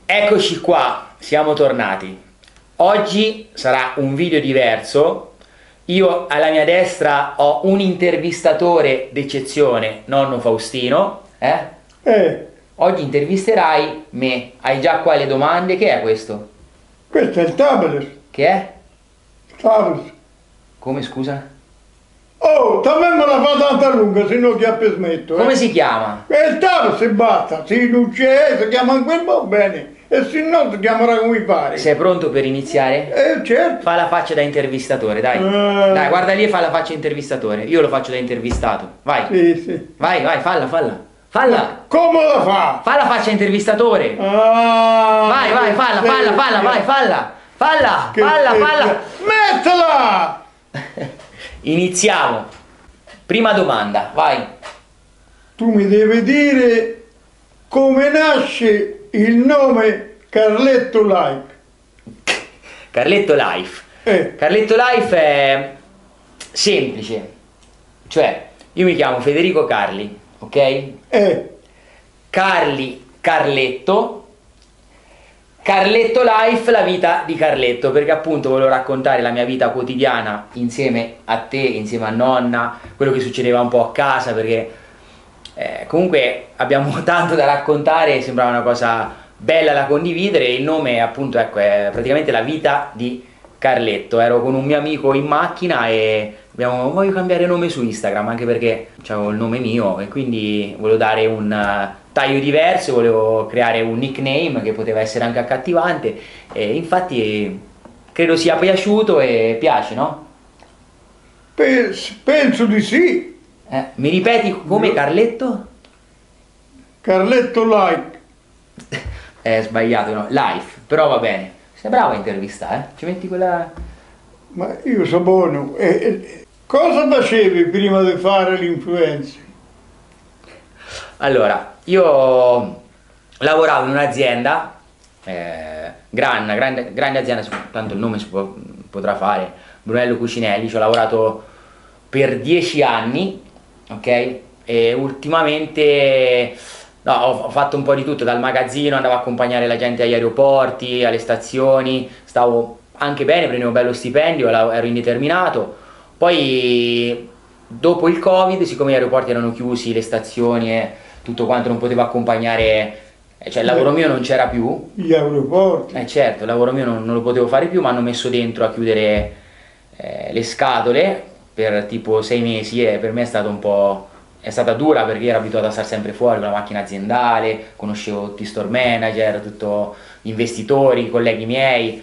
Eccoci qua, siamo tornati. Oggi sarà un video diverso. Io alla mia destra ho un intervistatore d'eccezione, nonno Faustino. Eh, Oggi intervisterai me. Hai già qua le domande? Che è questo? Questo è il tablet. Che è? Tablet. Come scusa? Oh, también me la fa tanta lunga, se no che smetto. Come si chiama? È il tablet si basta, se non c'è, si chiama in quel modo bene, e se no si chiamerà come pare. Sei pronto per iniziare? Certo. Fa la faccia da intervistatore, dai. Dai, guarda lì e fa la faccia da intervistatore. Io lo faccio da intervistato. Vai. Sì. Vai, falla. Falla. Come la fa? Fa la faccia da intervistatore. Vai, falla, vai, falla. Falla. Mettila! Iniziamo. Prima domanda, vai. Tu mi devi dire come nasce il nome Carletto Like. Carletto Life. Carletto Life è semplice. Cioè, io mi chiamo Federico Carli, ok? Carletto Life, la vita di Carletto, perché appunto volevo raccontare la mia vita quotidiana insieme a te, insieme a nonna, quello che succedeva un po' a casa, perché comunque abbiamo tanto da raccontare, sembrava una cosa bella da condividere. Il nome appunto, ecco, è praticamente la vita di Carletto. Ero con un mio amico in macchina e voglio cambiare nome su Instagram, anche perché c'avevo il nome mio e quindi volevo dare un taglio diverso, volevo creare un nickname che poteva essere anche accattivante e infatti credo sia piaciuto e piace, no? Penso di sì. Mi ripeti come Carletto? Carletto Like. È sbagliato, no? Life, però va bene. Sei bravo a intervistare, Ci metti quella... Ma io so buono. Cosa facevi prima di fare l'influencer? Allora, io lavoravo in un'azienda, grande azienda, tanto il nome potrà fare, Brunello Cucinelli. Ci ho lavorato per 10 anni, ok? E ultimamente ho fatto un po' di tutto, dal magazzino, andavo a accompagnare la gente agli aeroporti, alle stazioni, stavo anche bene, prendevo bello stipendio, ero indeterminato. Poi dopo il Covid, siccome gli aeroporti erano chiusi, le stazioni e tutto quanto, non potevo accompagnare, cioè il lavoro mio non c'era più. Gli aeroporti? Certo, il lavoro mio non lo potevo fare più, mi hanno messo dentro a chiudere le scatole per tipo 6 mesi e per me è stata dura, perché ero abituato a stare sempre fuori con la macchina aziendale, conoscevo tutti i store manager, tutti gli investitori, i colleghi miei,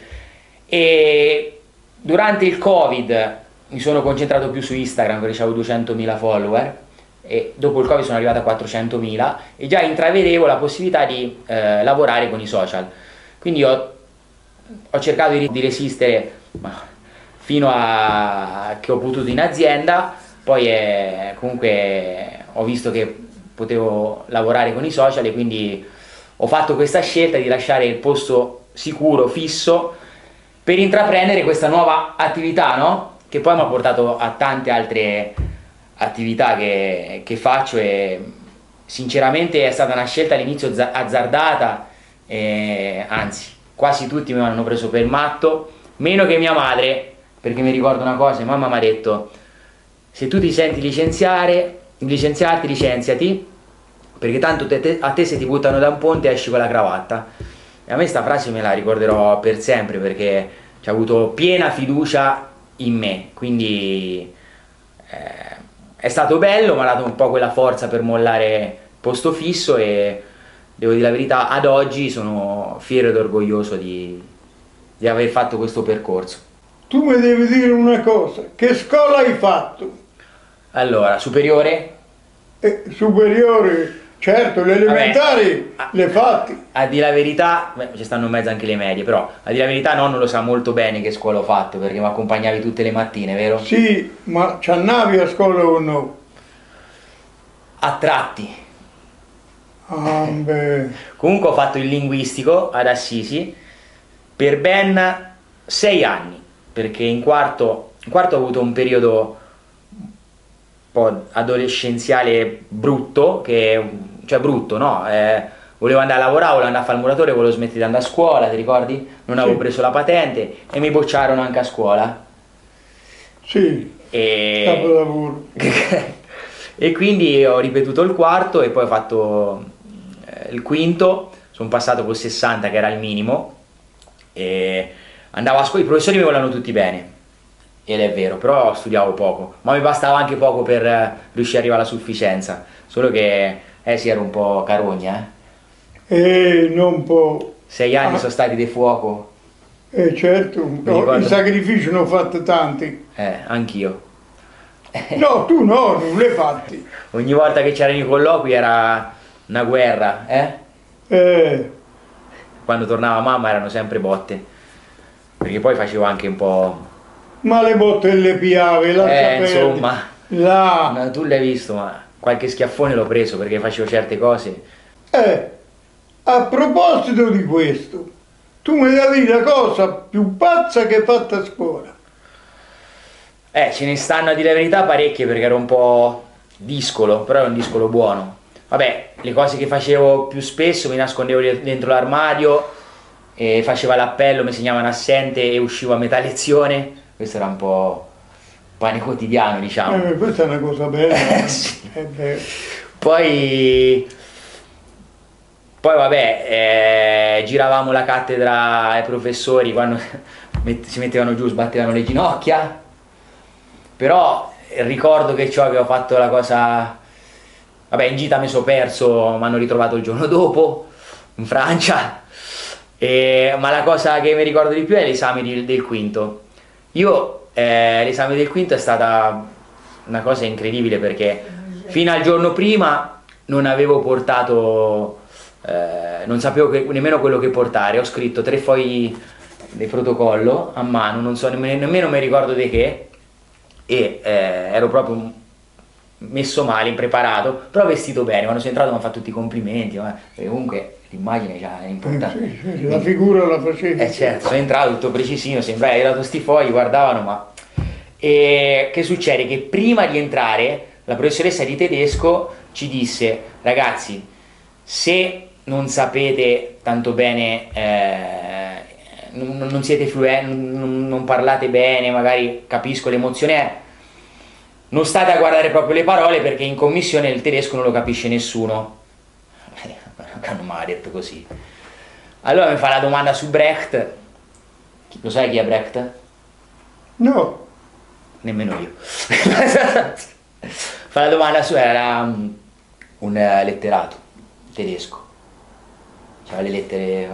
e durante il Covid mi sono concentrato più su Instagram perché avevo 200.000 follower e dopo il Covid sono arrivato a 400.000 e già intravedevo la possibilità di lavorare con i social. Quindi ho cercato di resistere fino a che ho potuto in azienda. Poi comunque ho visto che potevo lavorare con i social e quindi ho fatto questa scelta di lasciare il posto sicuro, fisso, per intraprendere questa nuova attività, no? Che poi mi ha portato a tante altre attività che faccio e sinceramente è stata una scelta all'inizio azzardata, anzi quasi tutti mi hanno preso per matto, meno che mia madre, perché mi ricordo una cosa: mamma mi ha detto: se tu ti senti licenziarti, licenziati, perché tanto a te se ti buttano da un ponte esci con la cravatta. E a me sta frase me la ricorderò per sempre, perché ci ha avuto piena fiducia in me, quindi è stato bello, mi ha dato un po' quella forza per mollare posto fisso e devo dire la verità, ad oggi sono fiero ed orgoglioso di aver fatto questo percorso. Tu mi devi dire una cosa, che scuola hai fatto? Allora, superiore? Superiore, certo, le elementari le fatti. A dire la verità, ci stanno in mezzo anche le medie, però a dire la verità nonno lo sa molto bene che scuola ho fatto, perché mi accompagnavi tutte le mattine, vero? Sì, ma ci andavi a scuola o no? A tratti. Beh. Comunque ho fatto il linguistico ad Assisi per ben 6 anni, perché in quarto ho avuto un periodo un po' adolescenziale brutto, cioè brutto, no? volevo andare a lavorare, volevo andare a fare il muratore, volevo smettere di andare a scuola, ti ricordi? Non avevo preso la patente e mi bocciarono anche a scuola. Sì, capolavoro. E quindi ho ripetuto il quarto e poi ho fatto il quinto, sono passato col 60 che era il minimo e andavo a scuola, i professori mi volevano tutti bene, ed è vero, però studiavo poco, ma mi bastava anche poco per riuscire ad arrivare alla sufficienza, solo che sì, ero un po' carogna, E non può. 6 anni sono stati di fuoco. Certo, ricordo. i sacrifici ne ho fatti tanti. Anch'io. No, tu no, non li hai fatti. Ogni volta che c'erano i colloqui era una guerra, Quando tornava mamma erano sempre botte, perché poi facevo anche un po'. Ma le botte le piave, Insomma, là. no, tu l'hai visto, ma qualche schiaffone l'ho preso perché facevo certe cose. A proposito di questo, tu mi devi la cosa più pazza che hai fatto a scuola. Ce ne stanno a dire la verità parecchie perché ero un po' discolo, però era un discolo buono. Vabbè, le cose che facevo più spesso, mi nascondevo dentro l'armadio e facevo l'appello, mi segnavano assente e uscivo a metà lezione. Questo era un po' pane quotidiano, diciamo. Questa è una cosa bella. Sì. Poi vabbè, giravamo la cattedra ai professori quando si mettevano giù, sbattevano le ginocchia. Però ricordo che ciò avevo fatto la cosa. Vabbè, in gita mi sono perso, mi hanno ritrovato il giorno dopo in Francia. Ma la cosa che mi ricordo di più è l'esame del quinto. L'esame del quinto è stata una cosa incredibile perché fino al giorno prima non avevo portato, non sapevo nemmeno quello che portare. Ho scritto 3 fogli di protocollo a mano, non so nemmeno mi ricordo di che. Ero proprio messo male, impreparato, però vestito bene. Quando sono entrato mi hanno fatto tutti i complimenti, perché comunque l'immagine è importante. Sì, la figura la facevi. Certo, sono entrato tutto precisino, sembrava, hai dato sti fogli, guardavano, ma. E che succede? Che prima di entrare la professoressa di tedesco ci disse: ragazzi, se non sapete tanto bene, non siete fluenti, non parlate bene, magari capisco l'emozione, non state a guardare proprio le parole perché in commissione il tedesco non lo capisce nessuno. Non mi ha detto così. Allora mi fa la domanda su Brecht. Lo sai chi è Brecht? No. Nemmeno io. Fa la domanda su, era un letterato tedesco. Faceva le lettere,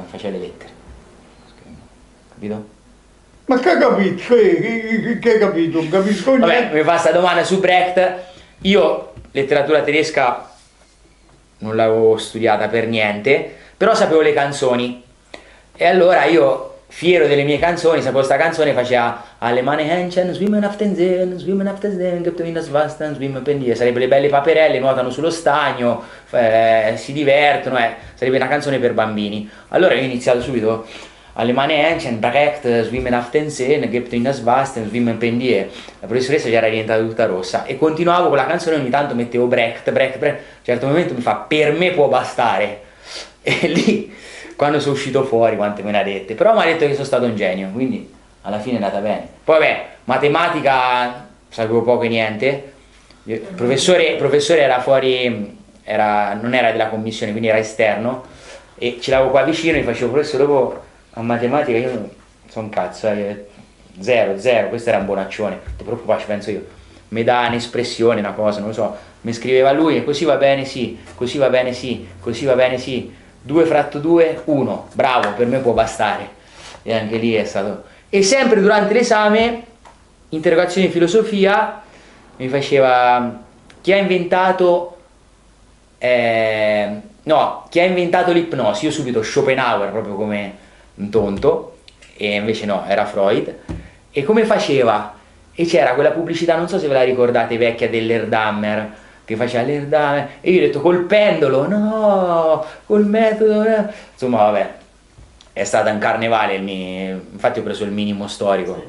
capito? Ma che hai capito? Che hai capito? Non capisco niente. Vabbè, mi fa questa domanda su Brecht. Io letteratura tedesca non l'avevo studiata per niente, però sapevo le canzoni. E allora io, fiero delle mie canzoni, sapevo questa canzone, faceva Alle Mane Händchen, schwimmen auf den Seen, gibt in das Wasser, schwimmen per die. Sarebbe le belle paperelle, nuotano sullo stagno, si divertono, sarebbe una canzone per bambini. Allora io ho iniziato subito Alle Mane Händchen, Brecht, schwimmen auf den Seen, gibt in das Wasser, schwimmen per die. La professoressa già era diventata tutta rossa e continuavo con la canzone, ogni tanto mettevo Brecht. A un certo momento mi fa: per me può bastare. E lì, quando sono uscito fuori, quante me ne ha dette, però mi ha detto che sono stato un genio, quindi alla fine è andata bene. Poi vabbè, matematica sapevo poco e niente. Il professore era fuori, non era della commissione, quindi era esterno, e ce l'avevo qua vicino, mi facevo: professore, dopo a matematica io non so un cazzo, zero, questo era un bonaccione, non ti preoccupare, ci penso io. Mi dà un'espressione, una cosa, non lo so, mi scriveva lui, e così va bene sì, così va bene sì, così va bene sì, 2 fratto 2, 1, bravo, per me può bastare. E anche lì è stato. E sempre durante l'esame, interrogazione di filosofia, mi faceva: chi ha inventato l'ipnosi? Io subito Schopenhauer, proprio come un tonto, e invece no, era Freud. E come faceva? E c'era quella pubblicità, non so se ve la ricordate, vecchia, dell'Erdammer, che faceva l'Erdammer, e io ho detto: col pendolo, no, col metodo, insomma vabbè, è stato un carnevale, infatti ho preso il minimo storico.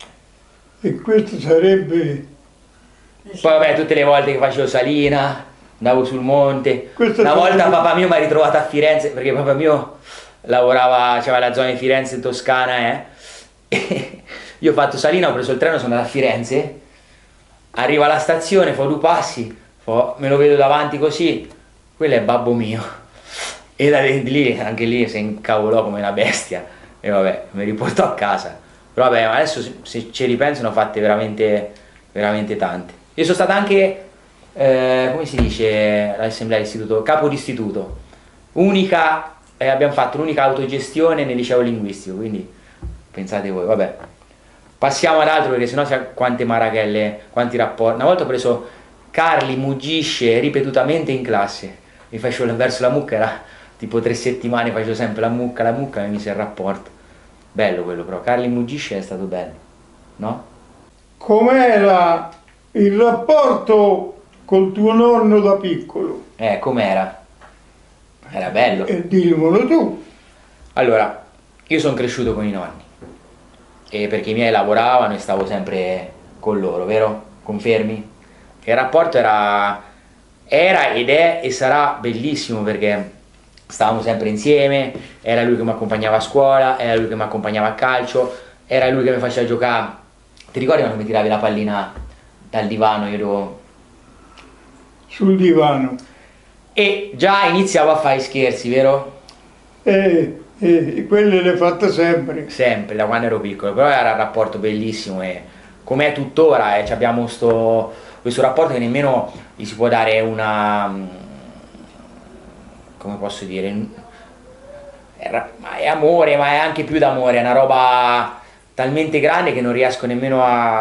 E questo sarebbe. Poi vabbè, tutte le volte che facevo Salina, andavo sul monte. Questo Una è volta bello. papà mio mi ha ritrovato a Firenze, perché papà mio lavorava, c'aveva la zona di Firenze in Toscana, e io ho fatto Salina, ho preso il treno, sono andato a Firenze, arrivo alla stazione, fa due passi, me lo vedo davanti così, quello è babbo mio. E da lì, anche lì si incavolò come una bestia, e vabbè, mi riportò a casa. Però vabbè, adesso se ci ripenso ne ho fatte veramente, veramente tante. Io sono stata anche, come si dice all'assemblea d'istituto, capo d'istituto, unica, abbiamo fatto l'unica autogestione nel liceo linguistico, quindi pensate voi, vabbè. Passiamo ad altro perché sennò c'è quante marachelle, quanti rapporti. Una volta ho preso Carli muggisce ripetutamente in classe, mi facevo verso la mucca, era tipo 3 settimane, facevo sempre la mucca, mi mise il rapporto. Bello quello però, Carli muggisce è stato bello, no? Com'era il rapporto col tuo nonno da piccolo? Com'era? Era bello. E dimmelo tu. Allora, io sono cresciuto con i nonni, e perché i miei lavoravano e stavo sempre con loro, vero? Confermi? Il rapporto era ed è e sarà bellissimo perché stavamo sempre insieme, era lui che mi accompagnava a scuola, era lui che mi accompagnava a calcio, era lui che mi faceva giocare. Ti ricordi quando mi tiravi la pallina dal divano? Io dovevo... Sul divano. E già iniziavo a fare scherzi, vero? Quelle le fatte sempre. Sempre, da quando ero piccolo, però era un rapporto bellissimo e com'è tuttora, e abbiamo questo rapporto che nemmeno gli si può dare una, come posso dire, è amore, ma è anche più d'amore, è una roba talmente grande che non riesco nemmeno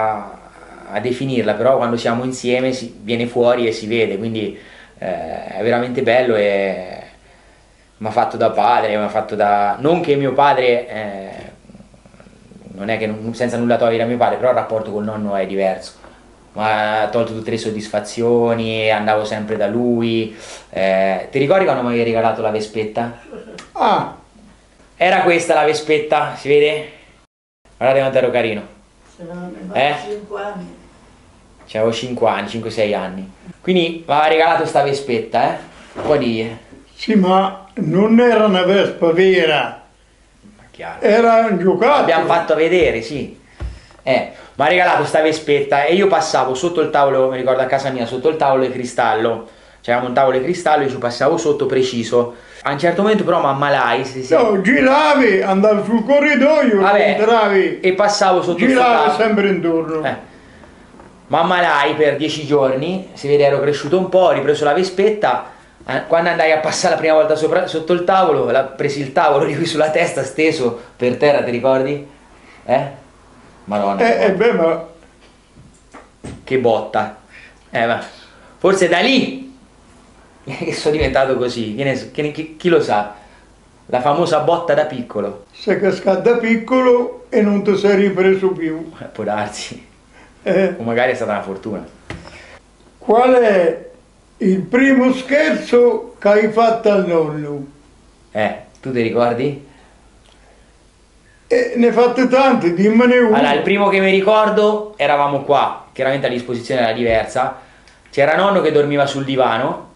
a definirla, però quando siamo insieme viene fuori e si vede, quindi è veramente bello e mi ha fatto da padre, mi ha fatto da... non che mio padre, non è che senza nulla togliere a mio padre, però il rapporto col nonno è diverso, mi ha tolto tutte le soddisfazioni, andavo sempre da lui. Ti ricordi quando mi avevi regalato la Vespetta? Ah, Era questa la Vespetta, si vede? Guardate quanto ero carino. Eh? 5 anni. C'avevo 5 anni, 5-6 anni. Quindi mi aveva regalato sta Vespetta, Puoi dire? sì, ma non era una Vespa vera, Ma chiaro. era un giocattolo. L'abbiamo fatto vedere, sì. Mi ha regalato sta Vespetta e io passavo sotto il tavolo, mi ricordo a casa mia, sotto il tavolo di cristallo. C'avevamo un tavolo di cristallo, io ci passavo sotto preciso. A un certo momento però mi ammalai. No, giravi, andavi sul corridoio, Vabbè, entravi, e passavo sotto il giravi tavolo. sempre intorno. Mi ammalai per 10 giorni, si vede ero cresciuto un po', ho ripreso la Vespetta. Quando andai a passare la prima volta sotto il tavolo, presi il tavolo di qui sulla testa, steso per terra, ti ricordi? Madonna. Beh, ma Che botta. Ma forse da lì che sono diventato così. Chi lo sa? La famosa botta da piccolo. sei cascato da piccolo e non ti sei ripreso più. Può darsi. Eh, O magari è stata una fortuna. Qual è il primo scherzo che hai fatto al nonno? Tu ti ricordi? Ne hai fatte tante, dimmene uno. Allora, il primo che mi ricordo, eravamo qua, chiaramente la disposizione era diversa. C'era nonno che dormiva sul divano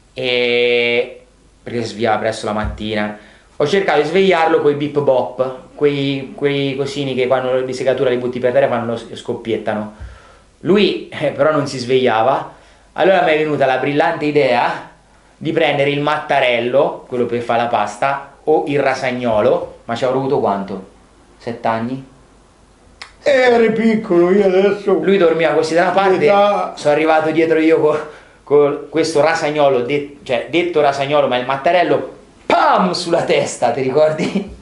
perché si svegliava presto la mattina. Ho cercato di svegliarlo con i bip bop, quei cosini che quando di segatura li butti per terra fanno scoppiettano. Lui però non si svegliava, allora mi è venuta la brillante idea di prendere il mattarello, quello per fare la pasta, o il rasagnolo, ma ci avrò avuto quanto? 7 anni? Eri piccolo, io adesso... Lui dormiva così da una parte, sono arrivato dietro io con questo rasagnolo, detto rasagnolo, ma il mattarello, pam, sulla testa, ti ricordi?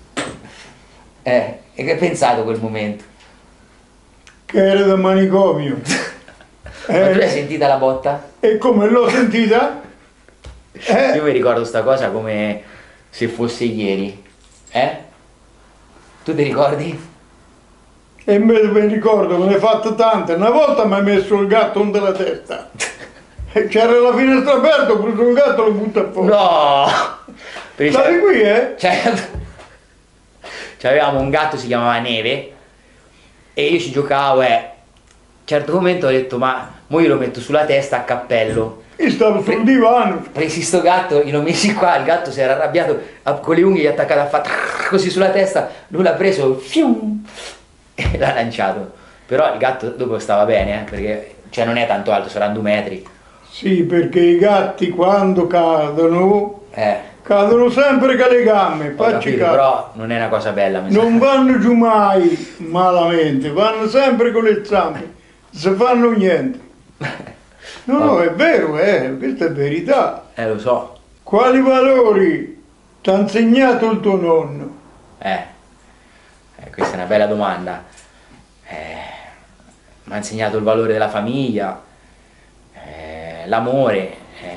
E che hai pensato quel momento? Che era da manicomio. Ma tu l'hai sentita la botta? E come l'ho sentita? Io mi ricordo sta cosa come se fosse ieri. Tu ti ricordi? E invece mi ricordo, me ne hai fatte tante. Una volta mi hai messo il gatto nella testa. E c'era la finestra aperta, ho preso un gatto e lo butto fuori. No! Stavi qui, C'avevamo un gatto, si chiamava Neve, e io ci giocavo certo momento ho detto, ma mo io lo metto sulla testa a cappello. Io stavo sul divano. Presi sto gatto, gliel'ho messi qua, il gatto si era arrabbiato, con le unghie gli ha attaccato, ha fatto così sulla testa, lui l'ha preso, fium, e l'ha lanciato. Però il gatto dopo stava bene, perché cioè, non è tanto alto, saranno 2 metri. Sì, perché i gatti quando cadono, cadono sempre con le gambe, Ho capito, però non è una cosa bella. Non vanno giù mai malamente, vanno sempre con le zampe, non si fanno niente. No, no, è vero, questa è verità. Lo so. Quali valori ti ha insegnato il tuo nonno? Questa è una bella domanda. Mi ha insegnato il valore della famiglia, l'amore,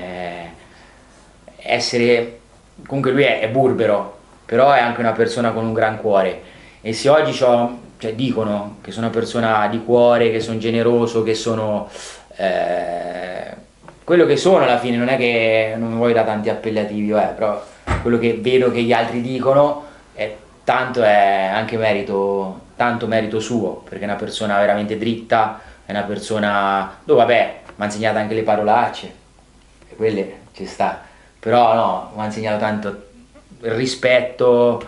essere... Comunque lui è burbero, però è anche una persona con un gran cuore. E se oggi cioè, dicono che sono una persona di cuore, che sono generoso, che sono... quello che sono alla fine, non è che non mi voglio dare tanti appellativi, però quello che vedo che gli altri dicono tanto è anche tanto merito suo, perché è una persona veramente dritta, è una persona dove vabbè mi ha insegnato anche le parolacce e quelle ci sta, però no, mi ha insegnato tanto il rispetto.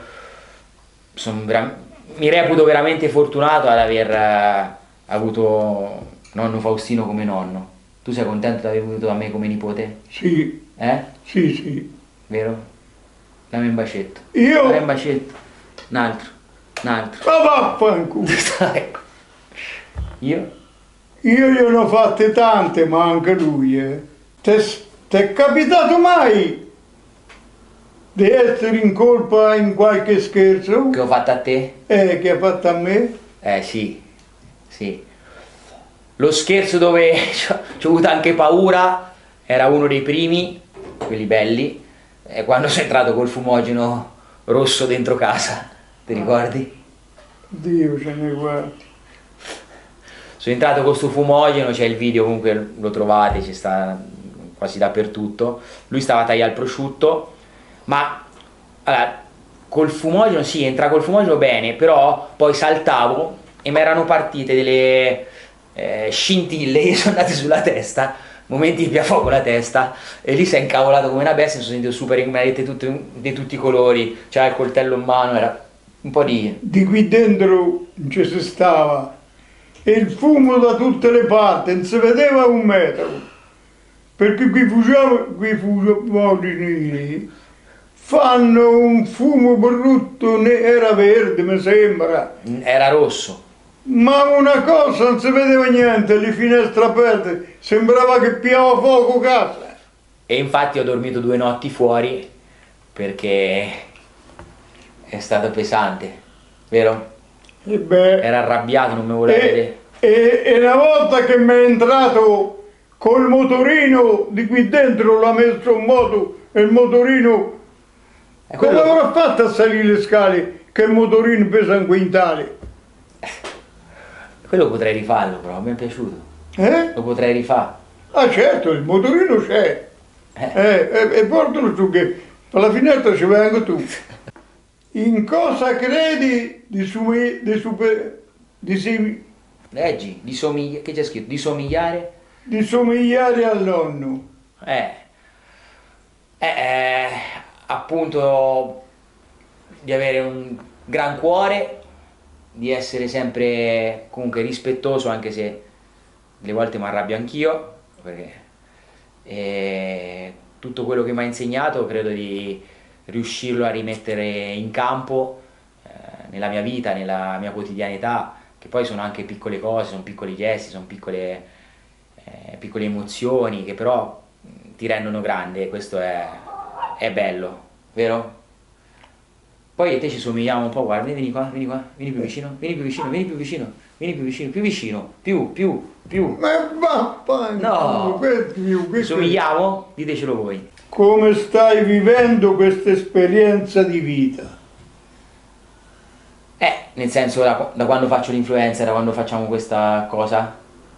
Mi reputo veramente fortunato ad aver avuto nonno Faustino come nonno. Tu sei contento di aver avuto a me come nipote? Sì. Sì, sì. Vero? Dammi un bacetto. Io? Dammi un bacetto. Un altro. Ma vaffanculo. Ecco. Io? Io gliene ho fatte tante, ma anche lui, Ti è capitato mai di essere in colpa in qualche scherzo? Che ho fatto a te? Che ha fatto a me? Sì. Sì. Lo scherzo dove ci ho avuto anche paura era uno dei primi, quelli belli, quando sono entrato col fumogeno rosso dentro casa, ti ricordi? Dio ce ne guardi. Sono entrato con sto fumogeno, c'è il video, comunque lo trovate, ci sta quasi dappertutto. Lui stava a tagliare il prosciutto, ma allora, col fumogeno sì, entra col fumogeno bene, però poi saltavo e mi erano partite delle scintille che sono andate sulla testa, momenti di fuoco la testa, e lì si è incavolato come una bestia, mi sono sentito super, mi avete di tutti i colori, c'era il coltello in mano, era un po' di qui dentro non ci si stava, e il fumo da tutte le parti, non si vedeva 1 metro, perché qui fumogeni fanno un fumo brutto, era verde mi sembra. Era rosso. Ma una cosa, non si vedeva niente, le finestre aperte, sembrava che piava fuoco casa. E infatti ho dormito 2 notti fuori perché è stato pesante, vero? Era arrabbiato, non mi voleva vedere. E una volta che mi è entrato col motorino di qui dentro, l'ha messo in moto e il motorino... Come avrà fatto a salire le scale che il motorino pesa 1 quintale? Quello potrei rifarlo, però mi è piaciuto. Lo potrei rifare. Ah certo, il motorino c'è. E portalo su che alla finestra ci vengo tu. In cosa credi Leggi, che c'è scritto? Di somigliare? Di somigliare al nonno. Appunto di avere un gran cuore, di essere sempre comunque rispettoso, anche se delle volte mi arrabbio anch'io, perché tutto quello che mi ha insegnato credo di riuscirlo a rimettere in campo nella mia vita, nella mia quotidianità, che poi sono anche piccole cose, sono piccoli gesti, sono piccole emozioni che però ti rendono grande, e questo è bello, vero? Poi te ci somigliamo un po', guarda, vieni qua, vieni più vicino, vieni più vicino, vieni più vicino, vieni più vicino, più vicino, più. Ma vaffanculo, no, somigliamo? Ditecelo voi. Come stai vivendo questa esperienza di vita? Nel senso, da quando faccio l'influencer, da quando facciamo questa cosa?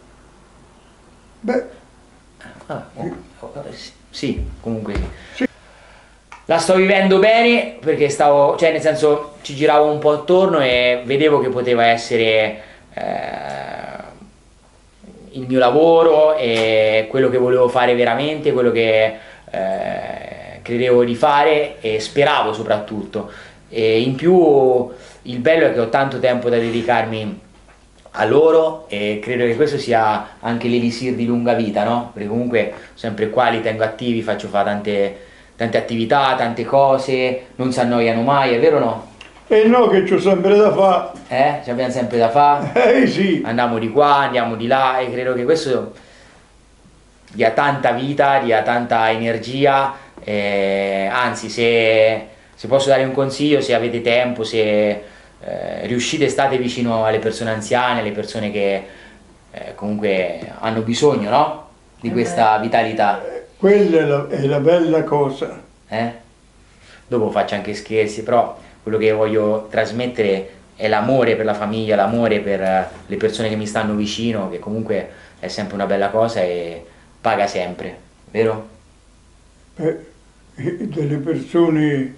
Sì, comunque sì. La sto vivendo bene perché cioè nel senso ci giravo un po' attorno e vedevo che poteva essere il mio lavoro e quello che volevo fare veramente, quello che credevo di fare e speravo soprattutto. E in più il bello è che ho tanto tempo da dedicarmi a loro e credo che questo sia anche l'elisir di lunga vita, no? Perché comunque sempre qua li tengo attivi, faccio fare tante attività, tante cose, non si annoiano mai, è vero o no? E no, che c'ho sempre da fare. Ci abbiamo sempre da fare, Sì. andiamo di qua, andiamo di là e credo che questo dia tanta vita, dia tanta energia, anzi se posso dare un consiglio, se avete tempo, se riuscite, state vicino alle persone anziane, alle persone che comunque hanno bisogno, no? Di questa vitalità. Quella è la bella cosa. Eh? Dopo faccio anche scherzi, però quello che voglio trasmettere è l'amore per la famiglia, l'amore per le persone che mi stanno vicino, che comunque è sempre una bella cosa e paga sempre, vero? Delle persone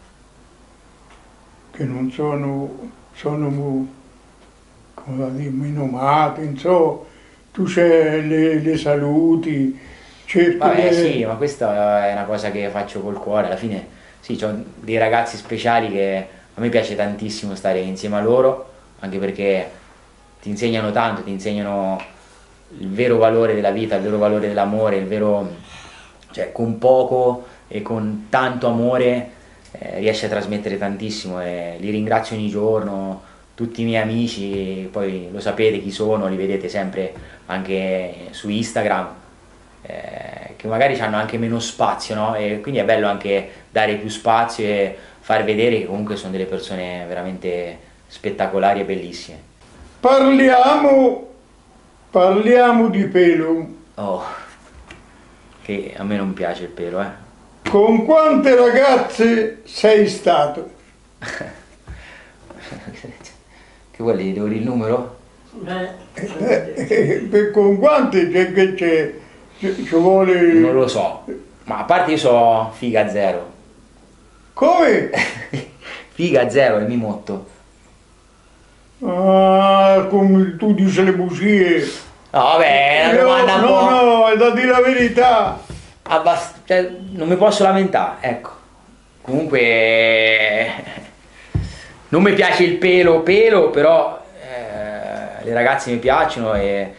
che non sono come la dire, menomate, insomma, tu c'è le saluti, cerchi Vabbè, sì, ma questa è una cosa che faccio col cuore, alla fine sì, ho dei ragazzi speciali che a me piace tantissimo stare insieme a loro, anche perché ti insegnano tanto, ti insegnano il vero valore della vita, il vero valore dell'amore, il vero, cioè con poco e con tanto amore riesci a trasmettere tantissimo e li ringrazio ogni giorno, tutti i miei amici, poi lo sapete chi sono, li vedete sempre anche su Instagram, che magari hanno anche meno spazio, no? E quindi è bello anche dare più spazio e far vedere che comunque sono delle persone veramente spettacolari e bellissime. Parliamo di pelo. Oh, che a me non piace il pelo, eh. Con quante ragazze sei stato? Che vuoi, gli devo dire il numero? Con quante ci vuole... Non lo so, ma a parte io so figa zero. Come? Figa zero è il mio motto. Ah, come tu dici le bugie. No, vabbè, è una domanda un po'... No, è da dire la verità. Cioè, non mi posso lamentare, ecco. Comunque non mi piace il pelo, però le ragazze mi piacciono e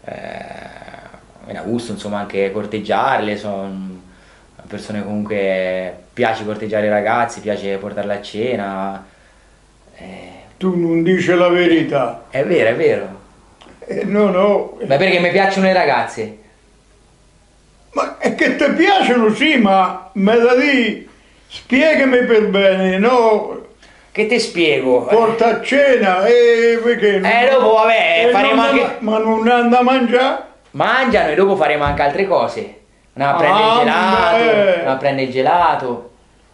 me ne gusto insomma anche corteggiarle, sono persone comunque piace corteggiare i ragazzi, piace portarle a cena. Tu non dici la verità. È vero, è vero. No. Ma perché mi piacciono le ragazze? Ma è che ti piacciono, sì, ma me la di, spiegami per bene, no? Che te spiego? Porta a cena e perché? Dopo vabbè, faremo anche... Ma non anda a mangiare? Mangiano e dopo faremo anche altre cose. Andiamo a prendere il gelato, andiamo a prendere il gelato.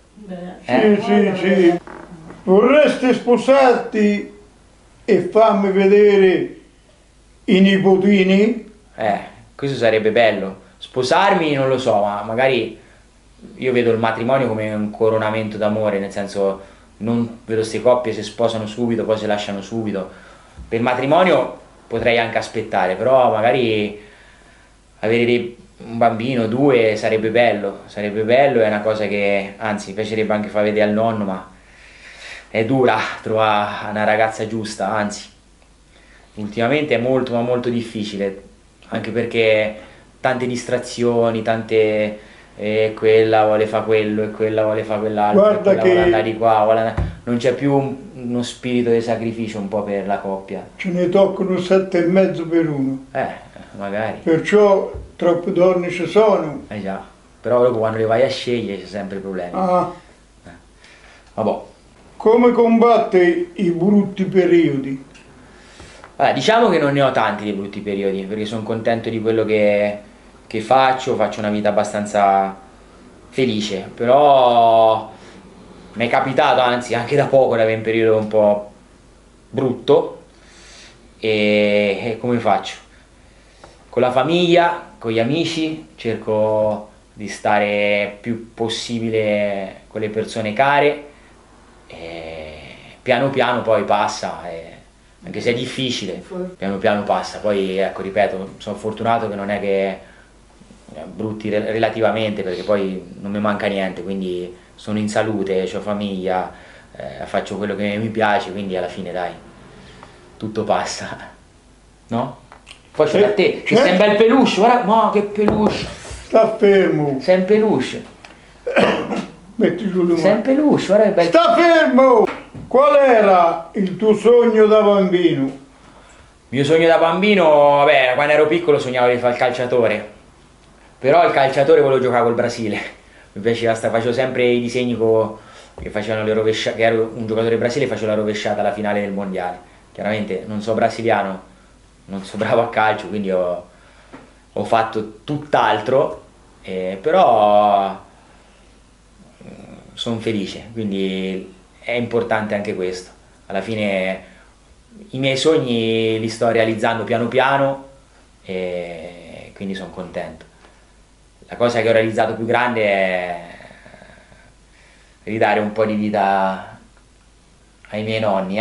Sì. Vorresti sposarti e farmi vedere i nipotini? Questo sarebbe bello. Sposarmi non lo so, ma magari io vedo il matrimonio come un coronamento d'amore, nel senso non vedo queste coppie se sposano subito, poi si lasciano subito. Per il matrimonio potrei anche aspettare, però magari avere un bambino, due, sarebbe bello, è una cosa che anzi mi piacerebbe anche far vedere al nonno, ma è dura trovare una ragazza giusta, anzi ultimamente è molto ma molto difficile, anche perché tante distrazioni, tante quella vuole fare quello e quella vuole fare quell'altro, Guarda quella vuole che andare di qua, non c'è più uno spirito di sacrificio un po' per la coppia. ce ne toccano 7,5 per uno. Magari. Perciò troppe donne ci sono. Già, però dopo quando le vai a scegliere c'è sempre il problema. Vabbè. Come combatte i brutti periodi? Diciamo che non ne ho tanti di brutti periodi, perché sono contento di quello che faccio una vita abbastanza felice, però mi è capitato, anzi anche da poco, di avere un periodo un po' brutto e come faccio? Con la famiglia, con gli amici, cerco di stare più possibile con le persone care e piano piano poi passa e anche se è difficile, piano piano passa. Poi ecco, ripeto, sono fortunato che non è che brutti relativamente, perché poi non mi manca niente, quindi sono in salute, ho famiglia, faccio quello che mi piace, quindi alla fine dai, tutto passa, no? Poi c'è da te, che sei un bel peluche, guarda, ma che peluche! Sta fermo. Sei un peluche! Metti giù le Sei un mani. peluche, guarda che bello! Sta fermo! Qual era il tuo sogno da bambino? Il mio sogno da bambino, vabbè, quando ero piccolo sognavo di fare il calciatore, però il calciatore volevo giocare col Brasile, mi piaceva, facevo sempre i disegni che facevano le rovesciate, che ero un giocatore brasile e facevo la rovesciata alla finale del mondiale. Chiaramente non so brasiliano, non so bravo a calcio, quindi ho fatto tutt'altro, però sono felice, quindi è importante anche questo. Alla fine i miei sogni li sto realizzando piano piano e quindi sono contento. La cosa che ho realizzato più grande è ridare un po' di vita ai miei nonni,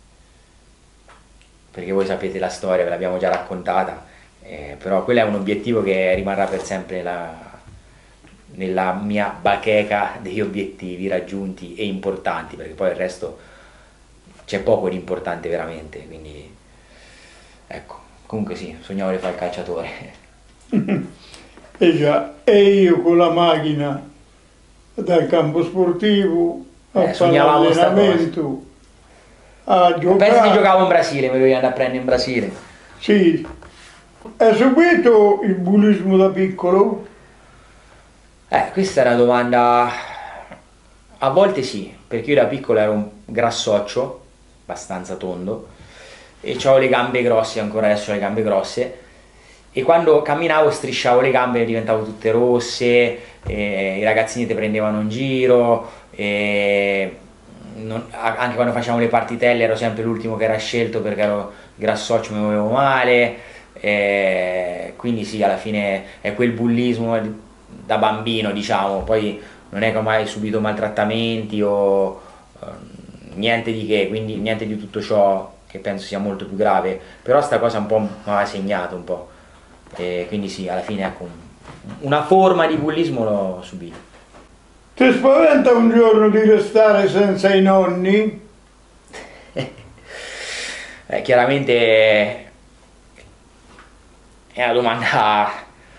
perché voi sapete la storia, ve l'abbiamo già raccontata, però quello è un obiettivo che rimarrà per sempre nella mia bacheca degli obiettivi raggiunti e importanti, perché poi il resto c'è poco di importante veramente, quindi ecco, comunque sì, sognavo di fare il calciatore. E già, e io con la macchina dal campo sportivo a fare sognavamo sta allenamento, a Penso che giocare. giocavo in Brasile, mi dovevi andare a prendere in Brasile. Sì. Hai subito il bullismo da piccolo? Questa è una domanda. A volte sì, perché io da piccolo ero un grassoccio, abbastanza tondo, e avevo le gambe grosse, ancora adesso ho le gambe grosse, e quando camminavo strisciavo le gambe e diventavo tutte rosse, i ragazzini ti prendevano in giro, anche quando facevamo le partitelle ero sempre l'ultimo che era scelto perché ero grassoccio, mi muovevo male, quindi sì, alla fine è quel bullismo da bambino, diciamo. Poi non è che ho mai subito maltrattamenti o niente di che, quindi niente di tutto ciò, che penso sia molto più grave, però sta cosa un po' mi ha segnato un po', quindi sì, alla fine ecco, una forma di bullismo l'ho subito. Ti spaventa un giorno di restare senza i nonni? Chiaramente è una domanda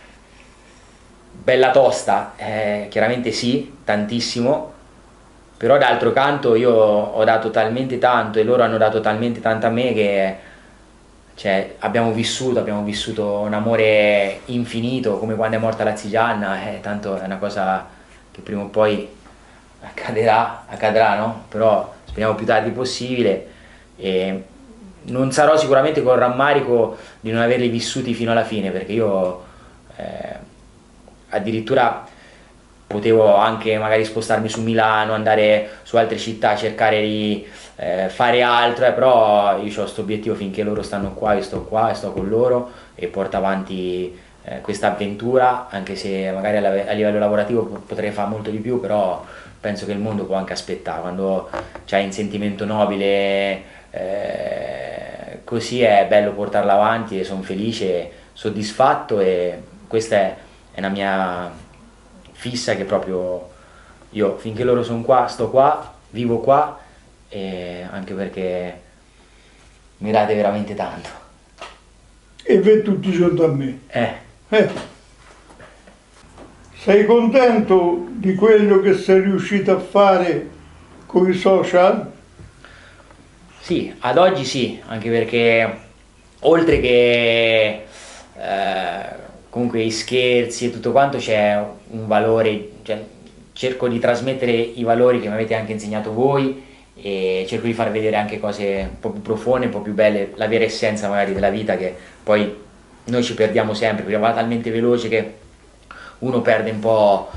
bella tosta, chiaramente sì, tantissimo, però d'altro canto io ho dato talmente tanto e loro hanno dato talmente tanto a me che cioè, abbiamo vissuto un amore infinito, come quando è morta la Zigianna, tanto è una cosa che prima o poi accadrà, no? Però speriamo più tardi possibile, e non sarò sicuramente con rammarico di non averli vissuti fino alla fine, perché io addirittura potevo anche magari spostarmi su Milano, andare su altre città, cercare di fare altro, però io ho questo obiettivo: finché loro stanno qua e sto con loro e porto avanti questa avventura, anche se magari a livello lavorativo potrei fare molto di più, però penso che il mondo può anche aspettare, quando c'hai un sentimento nobile così è bello portarla avanti, e sono felice, soddisfatto, e questa è una mia fissa, che proprio io finché loro sono qua, sto qua, vivo qua, e anche perché mi date veramente tanto. E ve tutti i giorni a me. Eh. Sei contento di quello che sei riuscito a fare con i social? Sì, ad oggi sì, anche perché oltre che comunque i scherzi e tutto quanto, c'è un valore, cioè, cerco di trasmettere i valori che mi avete anche insegnato voi, e cerco di far vedere anche cose un po' più profonde, un po' più belle, la vera essenza magari della vita, che poi noi ci perdiamo sempre, perché va talmente veloce che uno perde un po'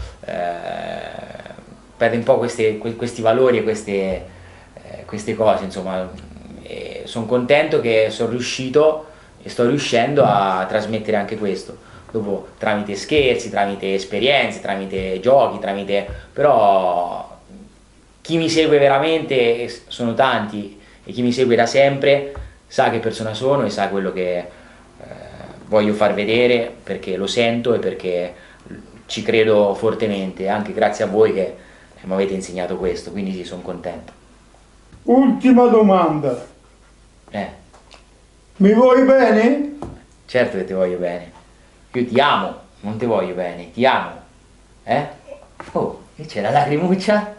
questi valori e queste cose, insomma. Sono contento che sono riuscito e sto riuscendo a trasmettere anche questo, dopo tramite scherzi, tramite esperienze, tramite giochi, però chi mi segue veramente, sono tanti, e chi mi segue da sempre sa che persona sono e sa quello che voglio far vedere, perché lo sento e perché ci credo fortemente, anche grazie a voi che mi avete insegnato questo, quindi sì, sono contento. Ultima domanda. Mi vuoi bene? Certo che ti voglio bene. Io ti amo, non ti voglio bene, ti amo. Oh, che c'è la lacrimuccia?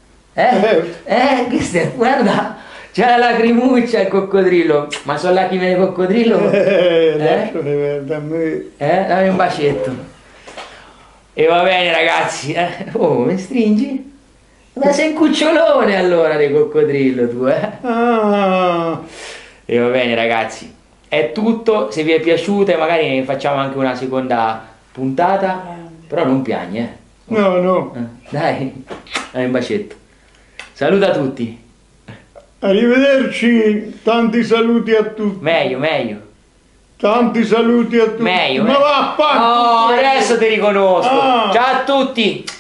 Guarda, c'è la lacrimuccia il coccodrillo. Ma sono lacrime di coccodrillo? Lasciale da me. Dammi un bacetto. E va bene ragazzi, Oh, mi stringi? Ma sei un cucciolone allora di coccodrillo tu, Ah. E va bene ragazzi, è tutto, se vi è piaciuta magari ne facciamo anche una seconda puntata, però non piagni, No, no. Dai, un bacetto. Saluta tutti. Arrivederci, tanti saluti a tutti. Meglio. Tanti saluti a tutti. Meglio. Ma vaffanculo. Oh, adesso ti riconosco. Ah. Ciao a tutti.